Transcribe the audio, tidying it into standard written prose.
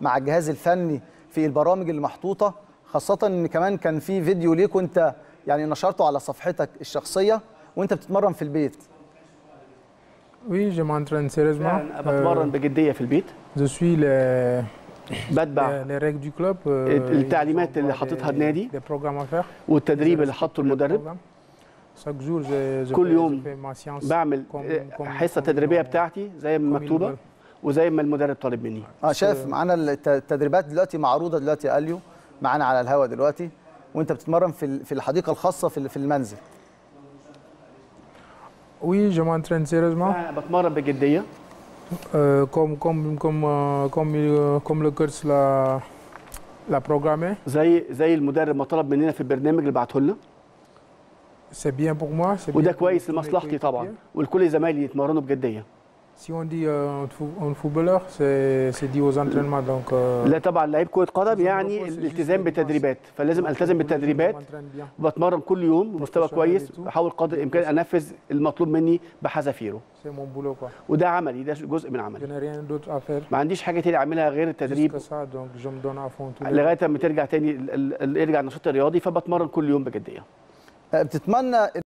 مع الجهاز الفني في البرامج اللي محطوطه، خاصه ان كمان كان في فيديو ليك وانت يعني نشرته على صفحتك الشخصيه وانت بتتمرن في البيت. Oui, je m'entraîne sérieusement. أنا بتمرن بجديه في البيت. Je suis بتبع les règles du club. التعليمات اللي حاططها النادي des programmes à faire. والتدريب اللي حاطه المدرب. Chaque jour je كل يوم fais ma séance بعمل حصه تدريبيه بتاعتي زي ما مكتوبه وزي ما المدرب طالب مني. شايف معانا التدريبات دلوقتي معروضه دلوقتي يا اليو معانا على الهواء دلوقتي وانت بتتمرن في الحديقه الخاصه في المنزل. Oui, je m'entraîne sérieusement. أنا بتمرن بجديه. Comme le coach l'a programmé. زي المدرب ما طلب مننا في البرنامج اللي بعته لنا. C'est bien pour moi. وده كويس لمصلحتي طبعا ولكل زمايلي يتمرنوا بجديه. Si on dit un footballeur, c'est dit aux entraînements donc. لا طبعا لعيب كره قدم يعني الالتزام بالتدريبات، فلازم التزم بالتدريبات وبتمرن كل يوم بمستوى كويس، بحاول قدر الامكان انفذ المطلوب مني بحذافيره. وده عملي، ده جزء من عملي. ما عنديش حاجه تاني اعملها غير التدريب لغايه ما ترجع تاني يرجع النشاط الرياضي، فبتمرن كل يوم بجديه. بتتمنى